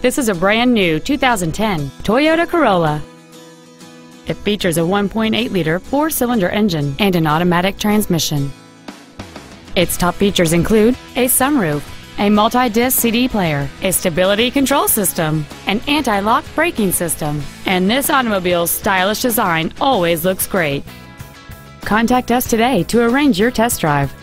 This is a brand new 2010 Toyota Corolla. It features a 1.8-liter four-cylinder engine and an automatic transmission. Its top features include a sunroof, a multi-disc CD player, a stability control system, an anti-lock braking system, and this automobile's stylish design always looks great. Contact us today to arrange your test drive.